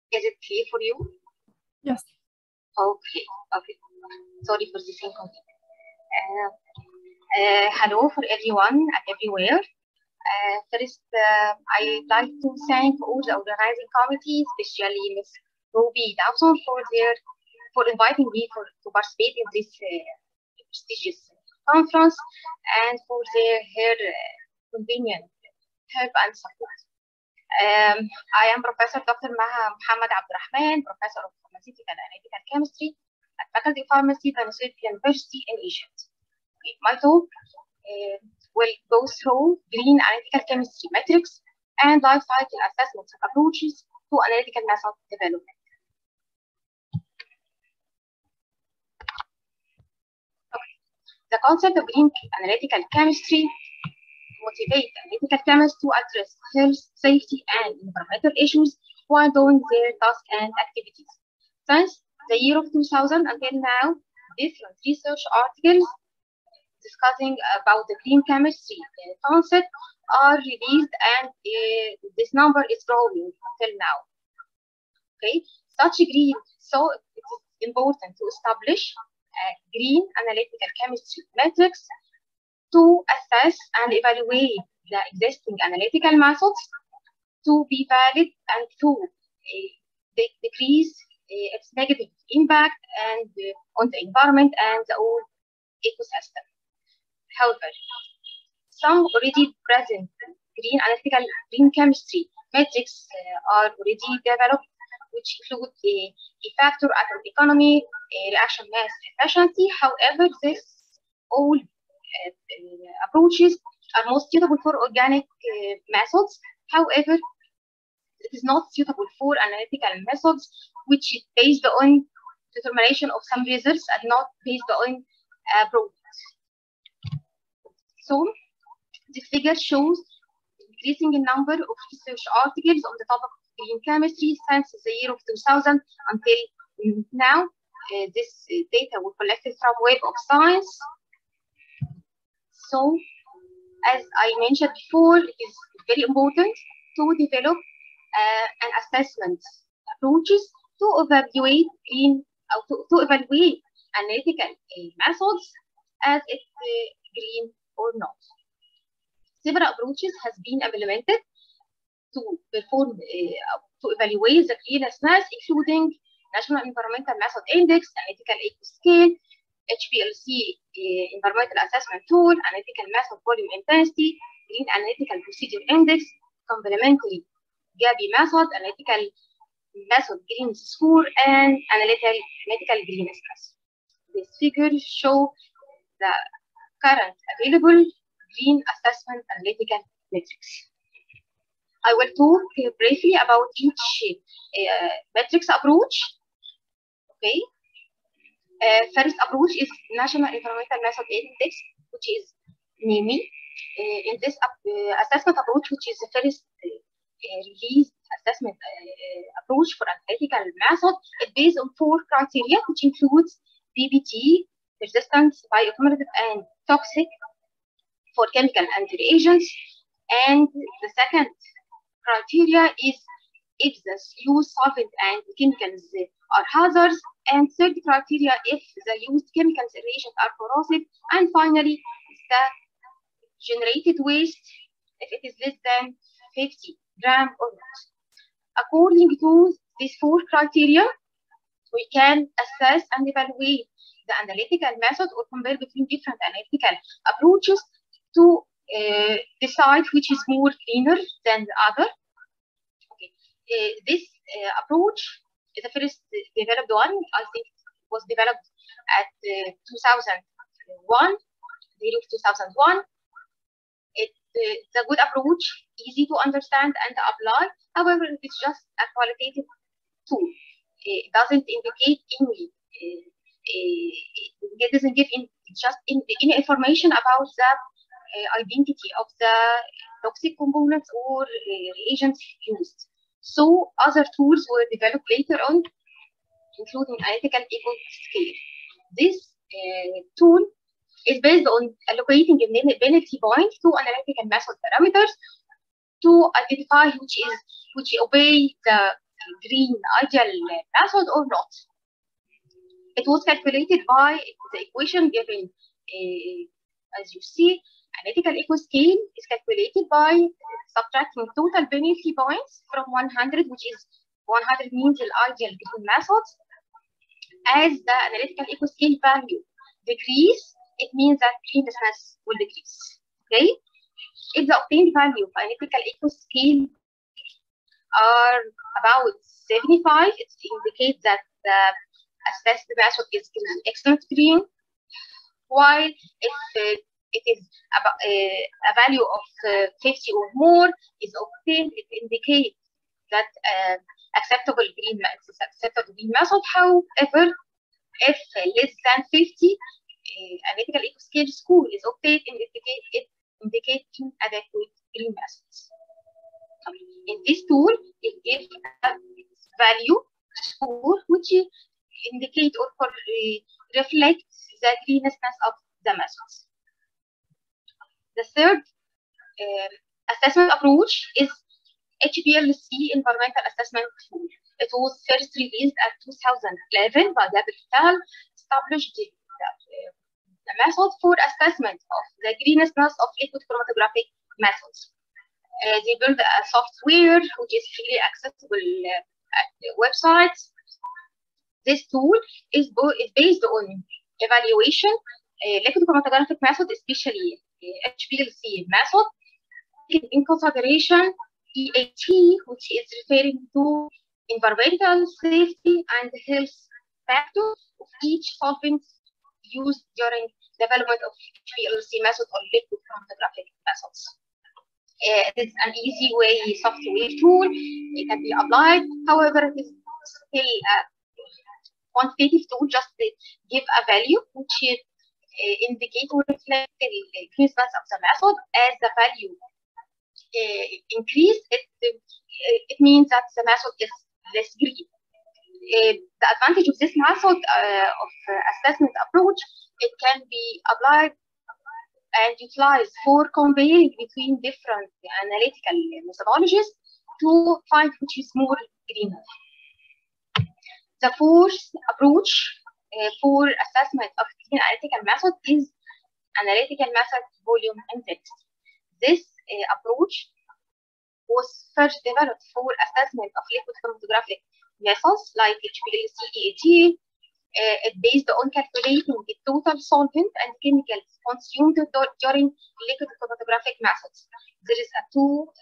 Is it clear for you? Yes. Okay. Okay. Sorry for this inconvenience. Hello for everyone and everywhere. First, I'd like to thank all the organizing committee, especially Ms. Ruby Dawson for inviting me to participate in this prestigious conference and for her convenient help and support. I am Professor Dr. Maha Muhammad Abdurrahman, Professor of Pharmaceutical and Analytical Chemistry at Faculty of Pharmacy, Venezuela University in Egypt. My talk will go through green analytical chemistry metrics and life cycle assessment approaches to analytical method development. Okay. The concept of green analytical chemistry motivates analytical chemists to address health, safety, and environmental issues while doing their tasks and activities. Since the year of 2000 until now, different research articles discussing about the green chemistry concept are released, and this number is growing until now. Okay, so it is important to establish green analytical chemistry metrics to assess and evaluate the existing analytical methods to be valid and to decrease its negative impact and on the environment and the whole ecosystem. However, some already present green chemistry metrics are already developed, which include a factor atom economy, reaction mass efficiency. However, this all approaches are most suitable for organic methods. However, it is not suitable for analytical methods, which is based on determination of some results and not based on products. So, this figure shows increasing number of research articles on the topic of green chemistry since the year of 2000 until now. This data was collected from Web of Science. So, as I mentioned before, it is very important to develop an assessment approaches to evaluate to evaluate analytical methods as it's green or not. Several approaches has been implemented to perform to evaluate the greenhouse, including National Environmental Method Index, Analytical Eco Scale, HPLC Environmental Assessment Tool, Analytical Method Volume Intensity, Green Analytical Procedure Index, Complementary GABI Method, Analytical Method Green Score, and Analytical Greenhouse. This figure shows the current available green assessment analytical metrics. I will talk briefly about each metrics approach. Okay. First approach is National Environmental Method Index, which is NEMI. In this assessment approach, which is the first released assessment approach for analytical method, it's based on 4 criteria, which includes PBT, resistance, bioaccumulative, and toxic for chemical and reagents. And the second criteria is if the used solvent and chemicals are hazards, and third criteria if the used chemicals and reagents are corrosive, and finally the generated waste if it is less than 50 grams or not. According to these 4 criteria, we can assess and evaluate the analytical method or compare between different analytical approaches to decide which is more cleaner than the other. Okay. This approach is the first developed one. I think it was developed at 2001, the year of 2001. It's a good approach, easy to understand and apply. However, it's just a qualitative tool. It doesn't indicate any. It doesn't give any information about the identity of the toxic components or reagents used. So other tools were developed later on, including Analytical Eco Scale. This tool is based on allocating infinity points to analytical method parameters to identify which obey the green ideal method or not. It was calculated by the equation given, as you see. Analytical echo scale is calculated by subtracting total penalty points from 100, which is 100 means the ideal green method. As the analytical echo scale value decrease, it means that greenness will decrease. Okay? If the obtained value of analytical echo scale are about 75, it indicates that the assessed method is an excellent green, while if it is about a value of 50 or more is obtained, it indicates that acceptable green method. However, if less than 50, analytical echo scale score is obtained, and it indicates inadequate green methods. In this tool, it gives a value score which indicate or reflects the greenness of the methods. The third assessment approach is HPLC Environmental Assessment Tool. It was first released at 2011 by Gabriel et al. Established the method for assessment of the greenness of liquid chromatographic methods. They built a software which is freely accessible at the websites. This tool is based on evaluation, liquid chromatographic method, especially HPLC method, in consideration EAT, which is referring to environmental safety and health factors of each solvent used during development of HPLC method or liquid chromatographic methods. It is an easy way software tool. It can be applied. However, it is still a quantitative tool, just to give a value which is indicate or reflect the greenness of the method. As the value increase, it means that the method is less green. The advantage of this method of assessment approach, it can be applied and utilized for comparing between different analytical methodologies to find which is more green. The fourth approach for assessment of green analytical method is analytical method volume intensity. This approach was first developed for assessment of liquid chromatographic methods like HPLC EAT. It based on calculating the total solvent and chemicals consumed during liquid chromatographic methods. There is a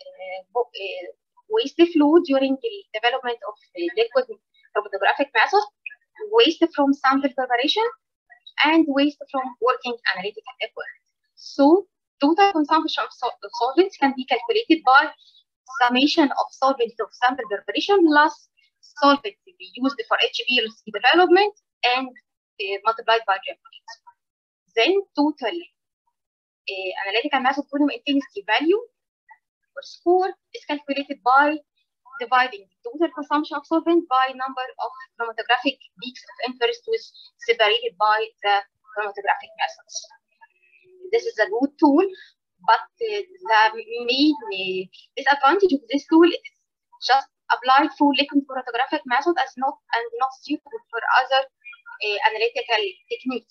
waste flow during the development of the liquid chromatographic method: waste from sample preparation and waste from working analytical equipment. So total consumption of solvents can be calculated by summation of solvents of sample preparation plus solvents to be used for HPLC development and multiplied by reference. Then total analytical method volume intensity value or score is calculated by dividing the total consumption of solvent by number of chromatographic peaks of interest, which is separated by the chromatographic methods. This is a good tool, but the main disadvantage of this tool is just applied for liquid chromatographic method as not suitable for other analytical techniques.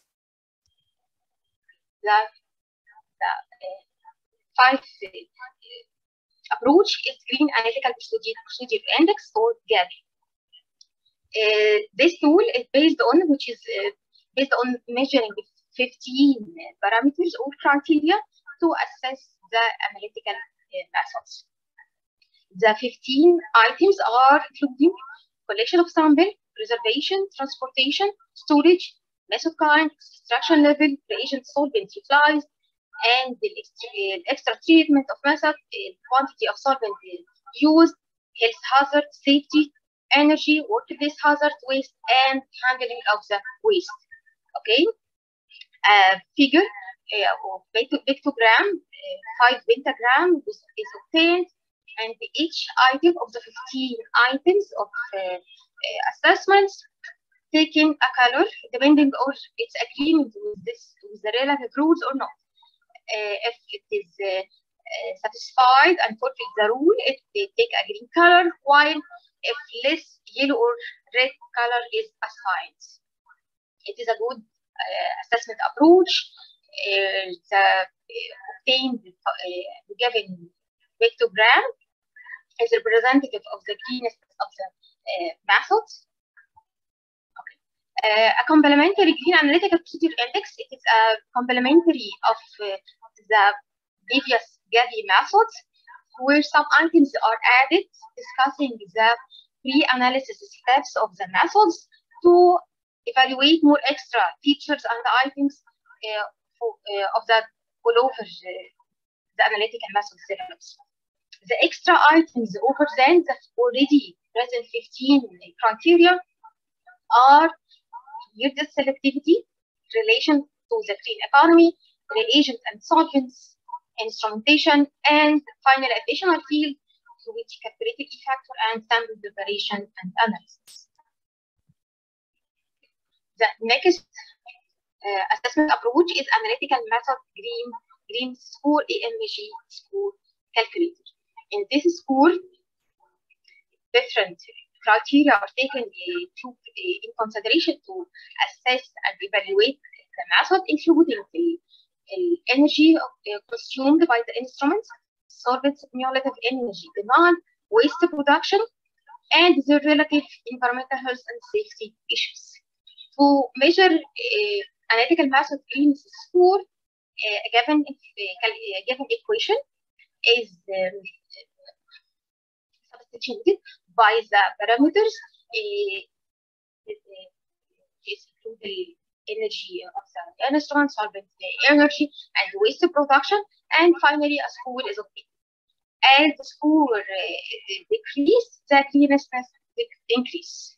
The fifth approach is Green Analytical Procedure Index, or GAPI. This tool is based on measuring 15 parameters or criteria to assess the analytical methods. The 15 items are including collection of sample, preservation, transportation, storage, method kind, extraction level, reagent solvent utilized, and the extra treatment of method, quantity of solvent used, health hazard, safety, energy, workplace hazard, waste, and handling of the waste. Okay, figure of pictogram, 5 pentagram is obtained, and each item of the 15 items of assessments taking a color depending on its agreement with the relevant rules or not. If it is satisfied and fulfills the rule, it they take a green color, while if less yellow or red color is assigned. It is a good assessment approach. The obtained given pictogram is representative of the greenness of the method. A complementary green analytical procedure index, it is a complementary of the previous GAVI methods, where some items are added discussing the pre-analysis steps of the methods to evaluate more extra features and items of the all over the analytical method develops. The extra items over than the already present 15 criteria are yield selectivity, relation to the green economy, reagent and solvents, instrumentation, and final additional field to which calculated E factor and sample preparation and analysis. The next assessment approach is analytical method green score AMG score calculator. In this score, different criteria are taken in consideration to assess and evaluate the method, including the energy consumed by the instruments, solvent cumulative energy demand, waste production, and the relative environmental health and safety issues. To measure analytical method green score, a given equation is substituted by the parameters is the energy of the instrument, solvent energy, and waste production, and finally a score is obtained. As the score decrease, the greenness increase.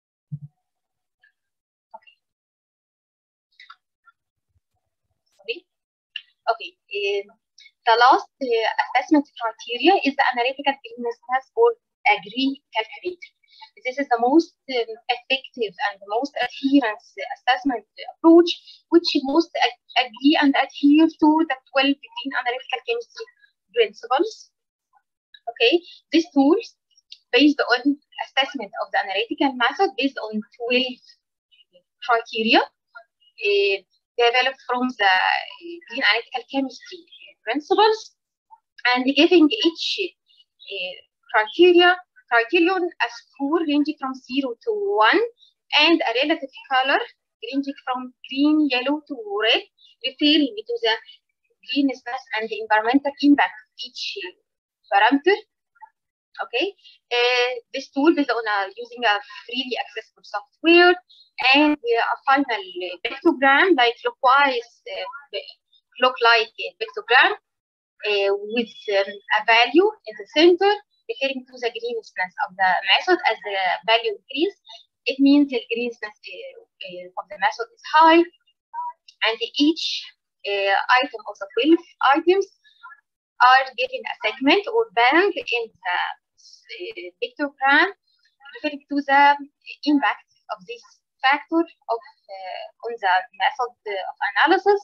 Okay. The last assessment criteria is the analytical greenness or AGREE calculator. This is the most effective and the most adherence assessment approach, which most agree and adhere to the 12 green analytical chemistry principles. Okay, this tool based on assessment of the analytical method based on 12 criteria developed from the green analytical chemistry principles, and giving each criterion a score ranging from 0 to 1 and a relative color ranging from green, yellow to red, referring to the greenness and the environmental impact of each parameter. Okay, this tool is on using a freely accessible software and a final pictogram like clock-like pictogram with a value in the center referring to the greenness of the method. As the value increases, it means the greenness of the method is high, and each item of the 12 items are given a segment or band in the pictogram referring to the impact of this factor of on the method of analysis.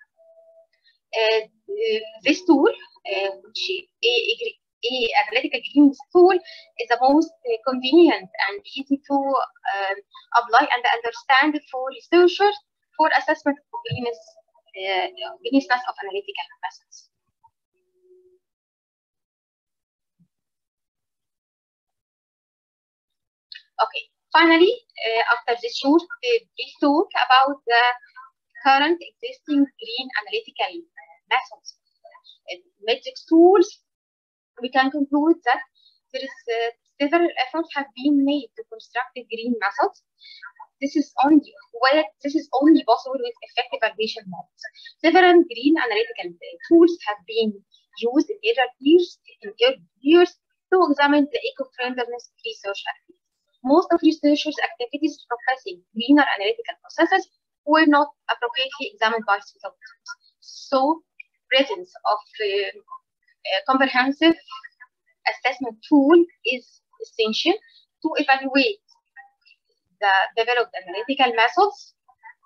This tool, which analytical greenness tool, is the most convenient and easy to apply and understand for researchers for assessment of greenness of analytical methods. Okay, finally, after this short brief talk about the current existing green analytical methods and metrics tools, we can conclude that there is several efforts have been made to construct the green methods. This is only possible with effective validation models. Several green analytical tools have been used in earlier years to examine the eco-friendliness of research activities. Most of researchers' activities professing greener analytical processes were not appropriately examined by suitable tools. So, presence of a comprehensive assessment tool is essential to evaluate the developed analytical methods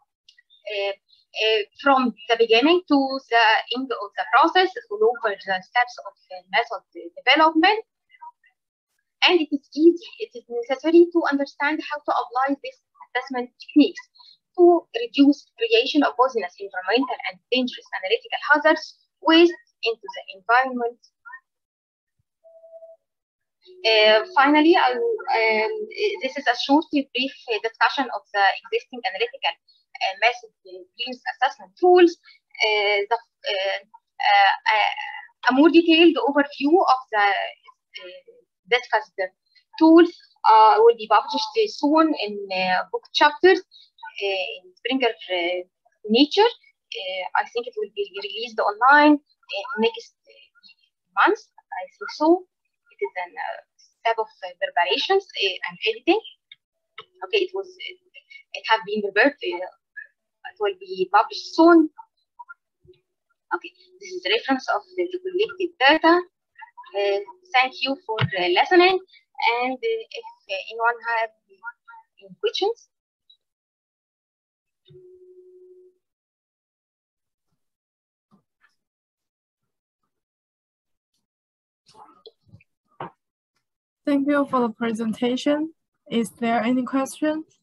from the beginning to the end of the process, all over the steps of method development. And it is necessary to understand how to apply this assessment techniques to reduce creation of poisonous, environmental, and dangerous analytical hazards waste into the environment. Finally, this is a short, brief discussion of the existing analytical method claims assessment tools. A more detailed overview of the discussed tools will be published soon in book chapters in Springer Nature. I think it will be released online next month. I think so. It is a step of preparations and editing. Okay, it have been prepared. It will be published soon. Okay, this is the reference of the collected data. Thank you for listening, and if anyone have any questions. Thank you for the presentation. Is there any questions?